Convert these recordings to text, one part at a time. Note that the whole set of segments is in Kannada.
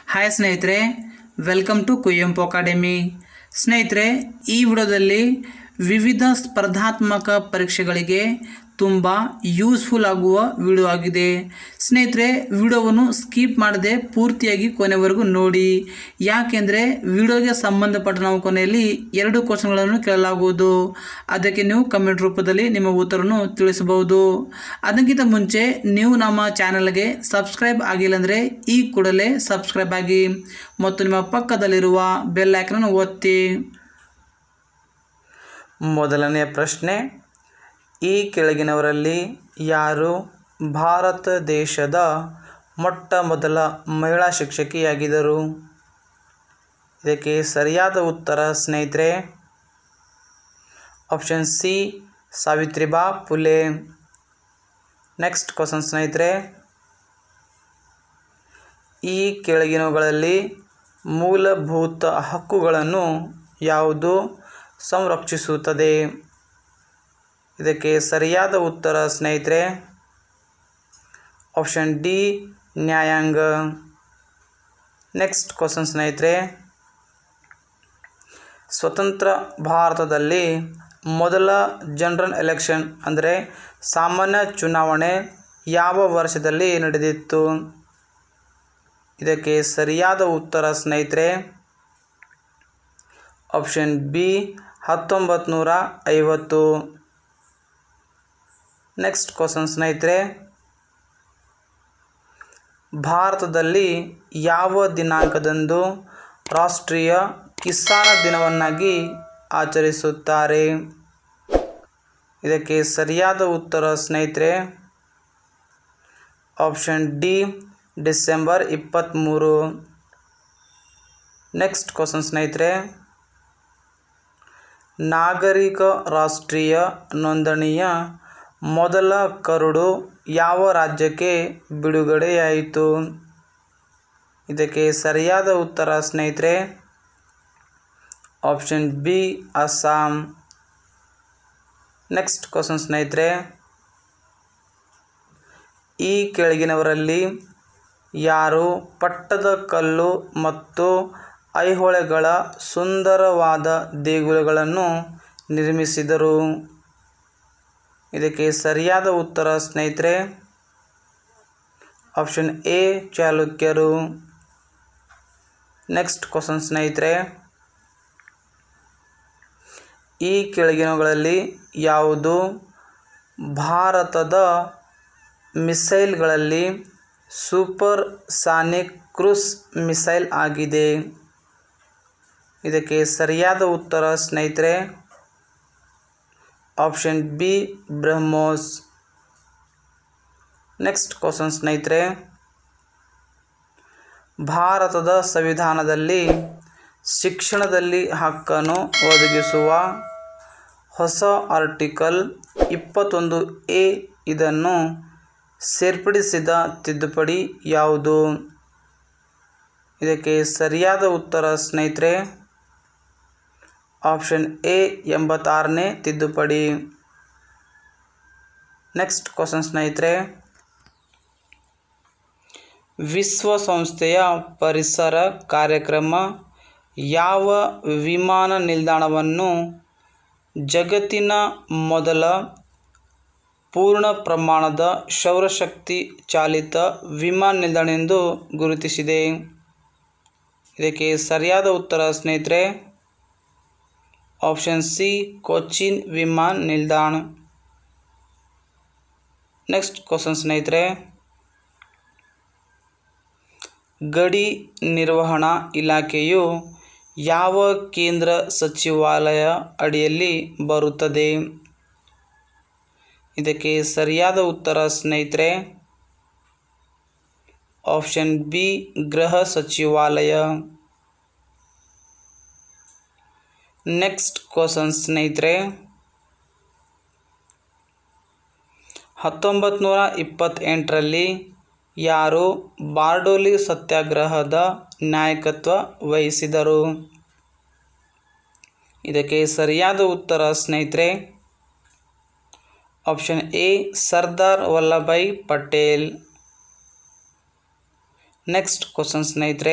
ಹಾಯ್ ಸ್ನೇಹಿತರೆ, ವೆಲ್ಕಮ್ ಟು ಕುವೆಂಪು ಅಕಾಡೆಮಿ. ಸ್ನೇಹಿತರೆ, ಈ ವಿಡಿಯೋದಲ್ಲಿ ವಿವಿಧ ಸ್ಪರ್ಧಾತ್ಮಕ ಪರೀಕ್ಷೆಗಳಿಗೆ ತುಂಬ ಯೂಸ್ಫುಲ್ ಆಗುವ ವಿಡಿಯೋ ಆಗಿದೆ. ಸ್ನೇಹಿತರೆ, ವಿಡಿಯೋವನ್ನು ಸ್ಕಿಪ್ ಮಾಡದೆ ಪೂರ್ತಿಯಾಗಿ ಕೊನೆವರೆಗೂ ನೋಡಿ. ಯಾಕೆಂದರೆ ವಿಡಿಯೋಗೆ ಸಂಬಂಧಪಟ್ಟ ನಾವು ಕೊನೆಯಲ್ಲಿ 2 ಕ್ವಶನ್ಗಳನ್ನು ಕೇಳಲಾಗುವುದು. ಅದಕ್ಕೆ ನೀವು ಕಮೆಂಟ್ ರೂಪದಲ್ಲಿ ನಿಮ್ಮ ಉತ್ತರವನ್ನು ತಿಳಿಸಬಹುದು. ಅದಕ್ಕಿಂತ ಮುಂಚೆ ನೀವು ನಮ್ಮ ಚಾನಲ್ಗೆ ಸಬ್ಸ್ಕ್ರೈಬ್ ಆಗಿಲ್ಲ ಅಂದರೆ ಈ ಕೂಡಲೇ ಸಬ್ಸ್ಕ್ರೈಬ್ ಆಗಿ ಮತ್ತು ನಿಮ್ಮ ಪಕ್ಕದಲ್ಲಿರುವ ಬೆಲ್ ಐಕಾನ್ ಒತ್ತಿ. ಮೊದಲನೆಯ ಪ್ರಶ್ನೆ, ಈ ಕೆಳಗಿನವರಲ್ಲಿ ಯಾರು ಭಾರತ ದೇಶದ ಮೊಟ್ಟ ಮೊದಲ ಮಹಿಳಾ ಶಿಕ್ಷಕಿಯಾಗಿದ್ದರು? ಇದಕ್ಕೆ ಸರಿಯಾದ ಉತ್ತರ ಸ್ನೇಹಿತರೆ option C, Savitribai Phule. Next question ಸ್ನೇಹಿತರೆ, ಈ ಕೆಳಗಿನವುಗಳಲ್ಲಿ ಮೂಲಭೂತ ಹಕ್ಕುಗಳನ್ನು ಯಾವುದು ಸಂರಕ್ಷಿಸುತ್ತದೆ? ಇದಕ್ಕೆ ಸರಿಯಾದ ಉತ್ತರ ಸ್ನೇಹಿತರೆ ಆಪ್ಷನ್ ಡಿ, ನ್ಯಾಯಾಂಗ. ನೆಕ್ಸ್ಟ್ ಕ್ವಶನ್ ಸ್ನೇಹಿತರೆ, ಸ್ವತಂತ್ರ ಭಾರತದಲ್ಲಿ ಮೊದಲ ಜನರಲ್ ಎಲೆಕ್ಷನ್ ಅಂದರೆ ಸಾಮಾನ್ಯ ಚುನಾವಣೆ ಯಾವ ವರ್ಷದಲ್ಲಿ ನಡೆದಿತ್ತು? ಇದಕ್ಕೆ ಸರಿಯಾದ ಉತ್ತರ ಸ್ನೇಹಿತರೆ ಆಪ್ಷನ್ ಬಿ, 1950. ನೆಕ್ಸ್ಟ್ ಕ್ವಶನ್ ಸ್ನೇಹಿತರೆ, ಭಾರತದಲ್ಲಿ ಯಾವ ದಿನಾಂಕದಂದು ರಾಷ್ಟ್ರೀಯ ಕಿಸಾನ ದಿನವನ್ನಾಗಿ ಆಚರಿಸುತ್ತಾರೆ? ಇದಕ್ಕೆ ಸರಿಯಾದ ಉತ್ತರ ಸ್ನೇಹಿತರೆ option D, December 23. Next question ಸ್ನೇಹಿತರೆ, ನಾಗರಿಕ ರಾಷ್ಟ್ರೀಯ ನೋಂದಣಿಯ ಮೊದಲ ಕರಡು ಯಾವ ರಾಜ್ಯಕ್ಕೆ ಬಿಡುಗಡೆಯಾಯಿತು? ಇದಕ್ಕೆ ಸರಿಯಾದ ಉತ್ತರ ಸ್ನೇಹಿತರೆ option B, Assam. Next question ಸ್ನೇಹಿತರೆ, ಈ ಕೆಳಗಿನವರಲ್ಲಿ ಯಾರು ಪಟ್ಟದಕಲ್ಲು ಮತ್ತು ಐಹೊಳೆಗಳ ಸುಂದರವಾದ ದೇಗುಲಗಳನ್ನು ನಿರ್ಮಿಸಿದರು? ಇದಕ್ಕೆ ಸರಿಯಾದ ಉತ್ತರ ಸ್ನೇಹಿತರೆ ಆಪ್ಷನ್ ಎ, ಚಾಲುಕ್ಯರು. ನೆಕ್ಸ್ಟ್ ಕ್ವಶನ್ ಸ್ನೇಹಿತರೆ, ಈ ಕೆಳಗಿನವುಗಳಲ್ಲಿ ಯಾವುದು ಭಾರತದ ಮಿಸೈಲ್ಗಳಲ್ಲಿ ಸೂಪರ್ ಸಾನಿಕ್ ಕ್ರೂಸ್ ಮಿಸೈಲ್ ಆಗಿದೆ? ಇದಕ್ಕೆ ಸರಿಯಾದ ಉತ್ತರ ಸ್ನೇಹಿತರೆ option B, BrahMos. Next question ಸ್ನೇಹಿತರೆ, ಭಾರತದ ಸಂವಿಧಾನದಲ್ಲಿ ಶಿಕ್ಷಣದಲ್ಲಿ ಹಕ್ಕನ್ನು ಒದಗಿಸುವ ಹೊಸ ಆರ್ಟಿಕಲ್ 21A ಇದನ್ನು ಸೇರ್ಪಡಿಸಿದ ತಿದ್ದುಪಡಿ ಯಾವುದು? ಇದಕ್ಕೆ ಸರಿಯಾದ ಉತ್ತರ ಸ್ನೇಹಿತರೆ ಆಪ್ಷನ್ ಎ, 86ನೇ ತಿದ್ದುಪಡಿ. ನೆಕ್ಸ್ಟ್ ಕ್ವಶನ್ ಸ್ನೇಹಿತರೆ, ವಿಶ್ವಸಂಸ್ಥೆಯ ಪರಿಸರ ಕಾರ್ಯಕ್ರಮ ಯಾವ ವಿಮಾನ ನಿಲ್ದಾಣವನ್ನು ಜಗತ್ತಿನ ಮೊದಲ ಪೂರ್ಣ ಪ್ರಮಾಣದ ಸೌರಶಕ್ತಿ ಚಾಲಿತ ವಿಮಾನ ನಿಲ್ದಾಣ ಎಂದು ಗುರುತಿಸಿದೆ? ಇದಕ್ಕೆ ಸರಿಯಾದ ಉತ್ತರ ಸ್ನೇಹಿತರೆ ಆಪ್ಷನ್ ಸಿ, ಕೊಚ್ಚಿನ್ ವಿಮಾನ ನಿಲ್ದಾಣ. ನೆಕ್ಸ್ಟ್ ಕ್ವಶನ್ ಸ್ನೇಹಿತರೆ, ಗಡಿ ನಿರ್ವಹಣಾ ಇಲಾಖೆಯು ಯಾವ ಕೇಂದ್ರ ಸಚಿವಾಲಯ ಅಡಿಯಲ್ಲಿ ಬರುತ್ತದೆ? ಇದಕ್ಕೆ ಸರಿಯಾದ ಉತ್ತರ ಸ್ನೇಹಿತರೆ ಆಪ್ಷನ್ ಬಿ, ಗೃಹ ಸಚಿವಾಲಯ. ನೆಕ್ಸ್ಟ್ ಕ್ವಶನ್ ಸ್ನೇಹಿತರೆ, 1928ರಲ್ಲಿ ಯಾರು ಬಾರ್ಡೋಲಿ ಸತ್ಯಾಗ್ರಹದ ನಾಯಕತ್ವ ವಹಿಸಿದರು? ಇದಕ್ಕೆ ಸರಿಯಾದ ಉತ್ತರ ಸ್ನೇಹಿತರೆ option A, Sardar Vallabhbhai Patel. Next question ಸ್ನೇಹಿತರೆ,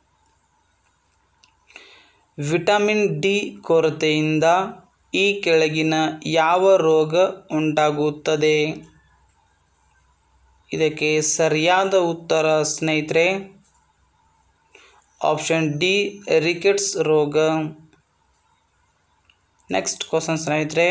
ವಿಟಮಿನ್ ಡಿ ಕೊರತೆಯಿಂದ ಈ ಕೆಳಗಿನ ಯಾವ ರೋಗ ಉಂಟಾಗುತ್ತದೆ? ಇದಕ್ಕೆ ಸರಿಯಾದ ಉತ್ತರ ಸ್ನೇಹಿತರೆ ಆಪ್ಷನ್ ಡಿ ರಿಕೆಟ್ಸ್ ರೋಗ. ನೆಕ್ಸ್ಟ್ ಕ್ವಶನ್ ಸ್ನೇಹಿತರೆ,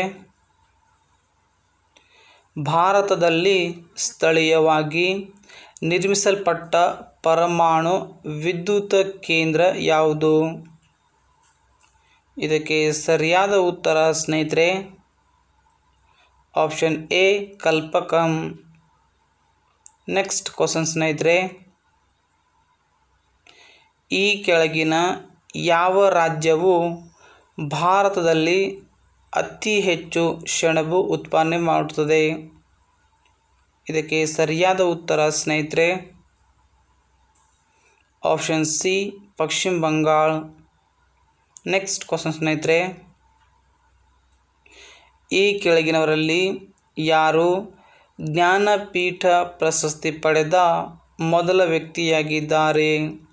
ಭಾರತದಲ್ಲಿ ಸ್ಥಳೀಯವಾಗಿ ನಿರ್ಮಿಸಲ್ಪಟ್ಟ ಪರಮಾಣು ವಿದ್ಯುತ್ ಕೇಂದ್ರ ಯಾವುದು? ಇದಕ್ಕೆ ಸರಿಯಾದ ಉತ್ತರ ಸ್ನೇಹಿತರೆ option A Kalpakkam. Next question ಸ್ನೇಹಿತರೆ, ಈ ಕೆಳಗಿನ ಯಾವ ರಾಜ್ಯವು ಭಾರತದಲ್ಲಿ ಅತಿ ಹೆಚ್ಚು ಸೆಣಬು ಉತ್ಪಾದನೆ ಮಾಡುತ್ತದೆ? ಇದಕ್ಕೆ ಸರಿಯಾದ ಉತ್ತರ ಸ್ನೇಹಿತರೆ ಆಪ್ಷನ್ ಸಿ ಪಶ್ಚಿಮ ಬಂಗಾಳ. ನೆಕ್ಸ್ಟ್ ಕ್ವಶನ್ ಸ್ನೇಹಿತರೆ, ಈ ಕೆಳಗಿನವರಲ್ಲಿ ಯಾರು ಜ್ಞಾನಪೀಠ ಪ್ರಶಸ್ತಿ ಪಡೆದ ಮೊದಲ ವ್ಯಕ್ತಿಯಾಗಿದ್ದಾರೆ?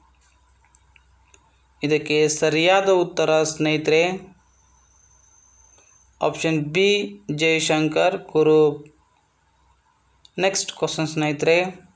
ಇದಕ್ಕೆ ಸರಿಯಾದ ಉತ್ತರ ಸ್ನೇಹಿತರೆ option B Jayashankar Kurup. Next question ಸ್ನೇಹಿತರೆ,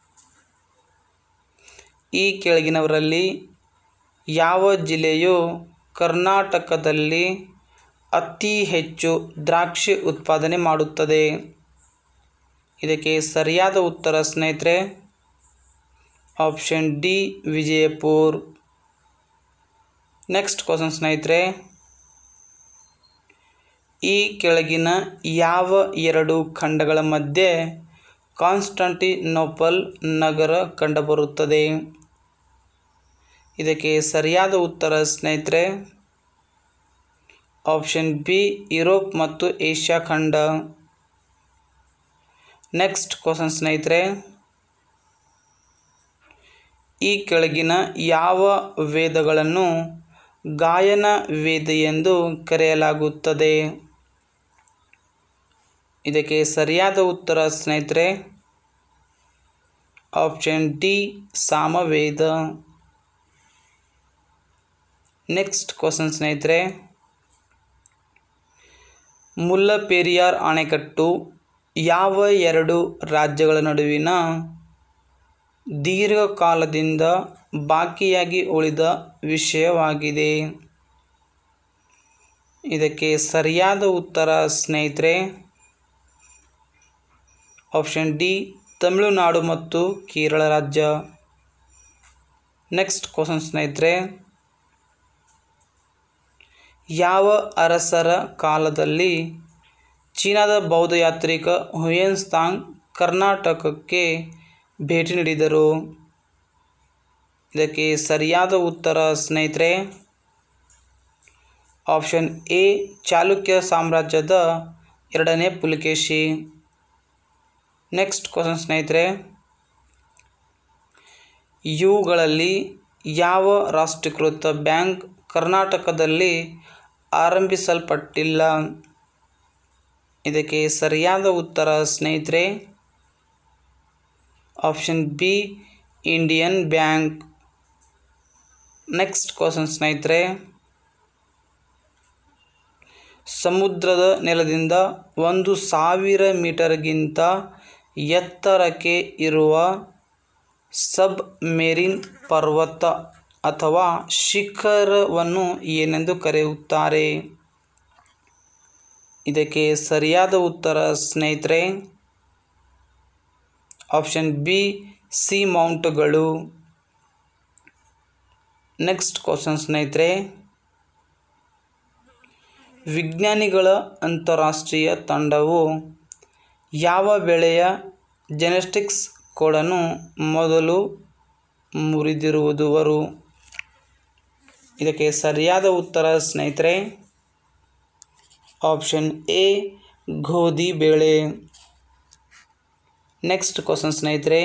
ಈ ಕೆಳಗಿನವರಲ್ಲಿ ಯಾವ ಜಿಲ್ಲೆಯು ಕರ್ನಾಟಕದಲ್ಲಿ ಅತಿ ಹೆಚ್ಚು ದ್ರಾಕ್ಷಿ ಉತ್ಪಾದನೆ ಮಾಡುತ್ತದೆ? ಇದಕ್ಕೆ ಸರಿಯಾದ ಉತ್ತರ ಸ್ನೇಹಿತರೆ option D Vijayapura. Next question ಸ್ನೇಹಿತರೆ, ಈ ಕೆಳಗಿನ ಯಾವ ಎರಡು ಖಂಡಗಳ ಮಧ್ಯೆ ಕಾನ್ಸ್ಟಾಂಟಿನೋಪಲ್ ನಗರ ಕಂಡುಬರುತ್ತದೆ? ಇದಕ್ಕೆ ಸರಿಯಾದ ಉತ್ತರ ಸ್ನೇಹಿತರೆ ಆಪ್ಷನ್ ಬಿ ಯುರೋಪ್ ಮತ್ತು ಏಷ್ಯಾ ಖಂಡ. ನೆಕ್ಸ್ಟ್ ಕ್ವಶನ್ ಸ್ನೇಹಿತರೆ, ಈ ಕೆಳಗಿನ ಯಾವ ವೇದಗಳನ್ನು ಗಾಯನ ವೇದ ಎಂದು ಕರೆಯಲಾಗುತ್ತದೆ? ಇದಕ್ಕೆ ಸರಿಯಾದ ಉತ್ತರ ಸ್ನೇಹಿತರೆ option D Samaveda. Next question ಸ್ನೇಹಿತರೆ, ಮುಲ್ಲಪೆರಿಯಾರ್ ಅಣೆಕಟ್ಟು ಯಾವ ಎರಡು ರಾಜ್ಯಗಳ ನಡುವಿನ ದೀರ್ಘಕಾಲದಿಂದ ಬಾಕಿಯಾಗಿ ಉಳಿದ ವಿಷಯವಾಗಿದೆ? ಇದಕ್ಕೆ ಸರಿಯಾದ ಉತ್ತರ ಸ್ನೇಹಿತರೆ ಆಪ್ಷನ್ ಡಿ ತಮಿಳುನಾಡು ಮತ್ತು ಕೇರಳ ರಾಜ್ಯ. ನೆಕ್ಸ್ಟ್ ಕ್ವಶನ್ ಸ್ನೇಹಿತರೆ, ಯಾವ ಅರಸರ ಕಾಲದಲ್ಲಿ ಚೀನಾದ ಬೌದ್ಧ ಯಾತ್ರಿಕ ಹುಯೆನ್ಸಾಂಗ್ ಕರ್ನಾಟಕಕ್ಕೆ ಭೇಟಿ ನೀಡಿದರು? ಇದಕ್ಕೆ ಸರಿಯಾದ ಉತ್ತರ ಸ್ನೇಹಿತರೆ ಆಪ್ಷನ್ ಎ ಚಾಲುಕ್ಯ ಸಾಮ್ರಾಜ್ಯದ ಎರಡನೇ ಪುಲಕೇಶಿ. ನೆಕ್ಸ್ಟ್ ಕ್ವಶನ್ ಸ್ನೇಹಿತರೆ, ಇವುಗಳಲ್ಲಿ ಯಾವ ರಾಷ್ಟ್ರೀಕೃತ ಬ್ಯಾಂಕ್ ಕರ್ನಾಟಕದಲ್ಲಿ ಆರಂಭಿಸಲ್ಪಟ್ಟಿಲ್ಲ? ಇದಕ್ಕೆ ಸರಿಯಾದ ಉತ್ತರ ಸ್ನೇಹಿತರೆ option B Indian Bank. Next question ಸ್ನೇಹಿತರೆ, ಸಮುದ್ರದ ನೆಲದಿಂದ 1000 ಮೀಟರ್ಗಿಂತ ಎತ್ತರಕ್ಕೆ ಇರುವ ಸಬ್ಮೆರಿನ್ ಪರ್ವತ ಅಥವಾ ಶಿಖರವನ್ನು ಏನೆಂದು ಕರೆಯುತ್ತಾರೆ? ಇದಕ್ಕೆ ಸರಿಯಾದ ಉತ್ತರ ಸ್ನೇಹಿತರೆ ಆಪ್ಷನ್ ಬಿ ಸಿ ಮೌಂಟ್ಗಳು. ನೆಕ್ಸ್ಟ್ ಕ್ವಶನ್ ಸ್ನೇಹಿತರೆ, ವಿಜ್ಞಾನಿಗಳ ಅಂತಾರಾಷ್ಟ್ರೀಯ ತಂಡವು ಯಾವ ಬೆಳೆಯ ಜೆನೆಟಿಕ್ಸ್ ಕೋಡನ್ನು ಮೊದಲು ಮುರಿದಿರುವರು? ಇದಕ್ಕೆ ಸರಿಯಾದ ಉತ್ತರ ಸ್ನೇಹಿತರೆ ಆಪ್ಷನ್ ಎ ಗೋಧಿ ಬೇಳೆ. ನೆಕ್ಸ್ಟ್ ಕ್ವಶನ್ ಸ್ನೇಹಿತರೆ,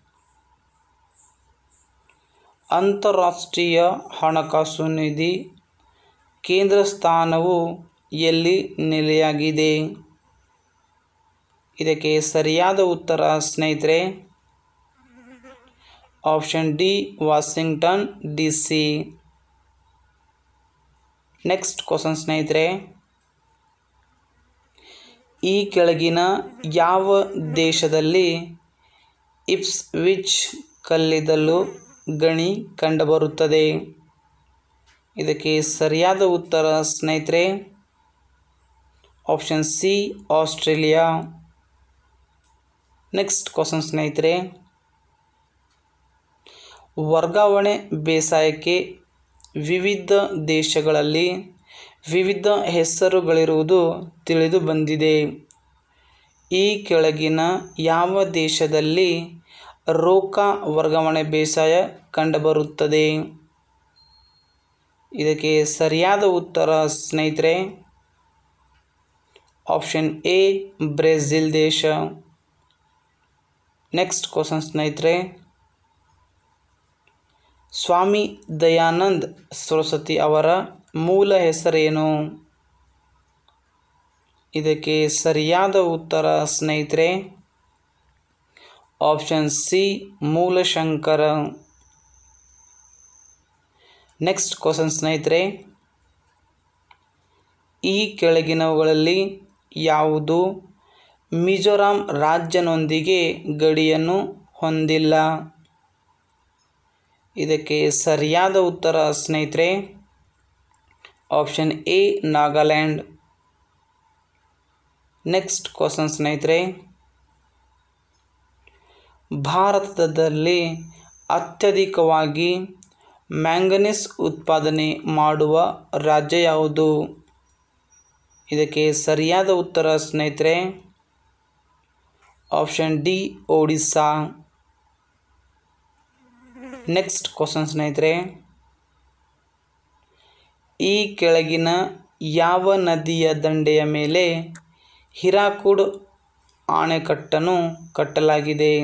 ಅಂತಾರಾಷ್ಟ್ರೀಯ ಹಣಕಾಸು ನಿಧಿ ಕೇಂದ್ರ ಸ್ಥಾನವು ಎಲ್ಲಿ ನೆಲೆಯಾಗಿದೆ? ಇದಕ್ಕೆ ಸರಿಯಾದ ಉತ್ತರ ಸ್ನೇಹಿತರೆ option D Washington DC. Next question ಸ್ನೇಹಿತರೆ, ಈ ಕೆಳಗಿನ ಯಾವ ದೇಶದಲ್ಲಿ ಇಪ್ಸ್ವಿಚ್ ಕಲ್ಲಿದ್ದಲು ಗಣಿ ಕಂಡುಬರುತ್ತದೆ? ಇದಕ್ಕೆ ಸರಿಯಾದ ಉತ್ತರ ಸ್ನೇಹಿತರೆ option C Australia. Next question ಸ್ನೇಹಿತರೆ, ವರ್ಗಾವಣೆ ಬೇಸಾಯಕ್ಕೆ ವಿವಿಧ ದೇಶಗಳಲ್ಲಿ ವಿವಿಧ ಹೆಸರುಗಳಿರುವುದು ತಿಳಿದು ಬಂದಿದೆ. ಈ ಕೆಳಗಿನ ಯಾವ ದೇಶದಲ್ಲಿ ರೋಕ ವರ್ಗಾವಣೆ ಬೇಸಾಯ ಕಂಡುಬರುತ್ತದೆ? ಇದಕ್ಕೆ ಸರಿಯಾದ ಉತ್ತರ ಸ್ನೇಹಿತರೆ ಆಪ್ಷನ್ ಎ ಬ್ರೆಜಿಲ್ ದೇಶ. ನೆಕ್ಸ್ಟ್ ಕ್ವಶನ್ ಸ್ನೇಹಿತರೆ, ಸ್ವಾಮಿ ದಯಾನಂದ ಸರಸ್ವತಿ ಅವರ ಮೂಲ ಹೆಸರೇನು? ಇದಕ್ಕೆ ಸರಿಯಾದ ಉತ್ತರ ಸ್ನೇಹಿತರೆ option C Mulashankara. Next question ಸ್ನೇಹಿತರೆ, ಈ ಕೆಳಗಿನವುಗಳಲ್ಲಿ ಯಾವುದು ಮಿಜೋರಾಂ ರಾಜ್ಯನೊಂದಿಗೆ ಗಡಿಯನ್ನು ಹೊಂದಿಲ್ಲ? ಇದಕ್ಕೆ ಸರಿಯಾದ ಉತ್ತರ ಸ್ನೇಹಿತರೆ option A Nagaland. Next question ಸ್ನೇಹಿತರೆ, ಭಾರತದಲ್ಲಿ ಅತ್ಯಧಿಕವಾಗಿ ಮ್ಯಾಂಗನೀಸ್ ಉತ್ಪಾದನೆ ಮಾಡುವ ರಾಜ್ಯ ಯಾವುದು? ಇದಕ್ಕೆ ಸರಿಯಾದ ಉತ್ತರ ಸ್ನೇಹಿತರೆ option D Odisha. Next question ಸ್ನೇಹಿತರೆ, ಈ ಕೆಳಗಿನ ಯಾವ ನದಿಯ ದಂಡೆಯ ಮೇಲೆ ಹಿರಾಕುಡ್ ಅಣೆಕಟ್ಟನ್ನು ಕಟ್ಟಲಾಗಿದೆ?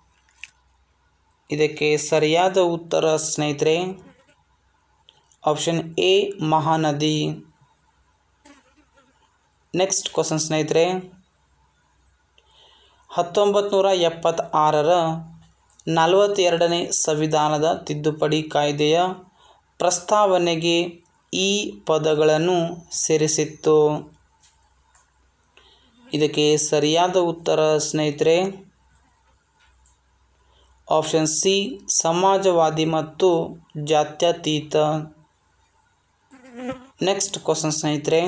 ಇದಕ್ಕೆ ಸರಿಯಾದ ಉತ್ತರ ಸ್ನೇಹಿತರೆ option A Mahanadi. Next question ಸ್ನೇಹಿತರೆ, 1976ರ 42ನೇ ಸಂವಿಧಾನದ ತಿದ್ದುಪಡಿ ಕಾಯ್ದೆಯ ಪ್ರಸ್ತಾವನೆಗೆ ಈ ಪದಗಳನ್ನು ಸೇರಿಸಿತ್ತು. ಇದಕ್ಕೆ ಸರಿಯಾದ ಉತ್ತರ ಸ್ನೇಹಿತರೆ ಆಪ್ಷನ್ ಸಿ ಸಮಾಜವಾದಿ ಮತ್ತು ಜಾತ್ಯತೀತ. ನೆಕ್ಸ್ಟ್ ಕ್ವಶನ್ ಸ್ನೇಹಿತರೆ,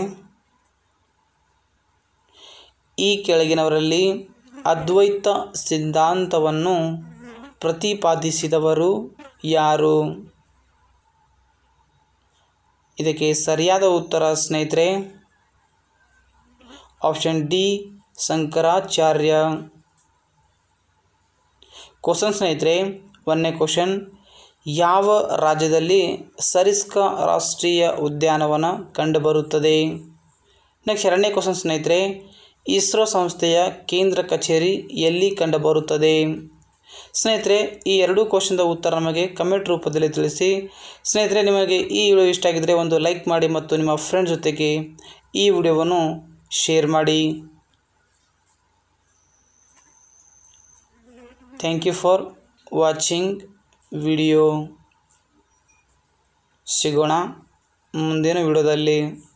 ಈ ಕೆಳಗಿನವರಲ್ಲಿ ಅದ್ವೈತ ಸಿದ್ಧಾಂತವನ್ನು ಪ್ರತಿಪಾದಿಸಿದವರು ಯಾರು? ಇದಕ್ಕೆ ಸರಿಯಾದ ಉತ್ತರ ಸ್ನೇಹಿತರೆ ಆಪ್ಷನ್ ಡಿ ಶಂಕರಾಚಾರ್ಯ. ಕ್ವಶನ್ ಸ್ನೇಹಿತರೆ, ಒಂದನೇ ಕ್ವಶನ್, ಯಾವ ರಾಜ್ಯದಲ್ಲಿ ಸರಿಸ್ಕ ರಾಷ್ಟ್ರೀಯ ಉದ್ಯಾನವನ ಕಂಡುಬರುತ್ತದೆ? ನೆಕ್ಸ್ಟ್ ಎರಡನೇ ಕ್ವಶನ್ ಸ್ನೇಹಿತರೆ, ಇಸ್ರೋ ಸಂಸ್ಥೆಯ ಕೇಂದ್ರ ಕಚೇರಿ ಎಲ್ಲಿ ಕಂಡುಬರುತ್ತದೆ? ಸ್ನೇಹಿತರೆ, ಈ ಎರಡೂ ಕ್ವಶನ್ದ ಉತ್ತರ ನಮಗೆ ಕಮೆಂಟ್ ರೂಪದಲ್ಲಿ ತಿಳಿಸಿ. ಸ್ನೇಹಿತರೆ, ನಿಮಗೆ ಈ ವಿಡಿಯೋ ಇಷ್ಟ ಆಗಿದ್ದರೆ ಒಂದು ಲೈಕ್ ಮಾಡಿ ಮತ್ತು ನಿಮ್ಮ ಫ್ರೆಂಡ್ಸ್ ಜೊತೆಗೆ ಈ ವಿಡಿಯೋವನ್ನು ಶೇರ್ ಮಾಡಿ. Thank you for watching video. ಸಿಗೋಣ ಮುಂದಿನ ವಿಡಿಯೋದಲ್ಲಿ.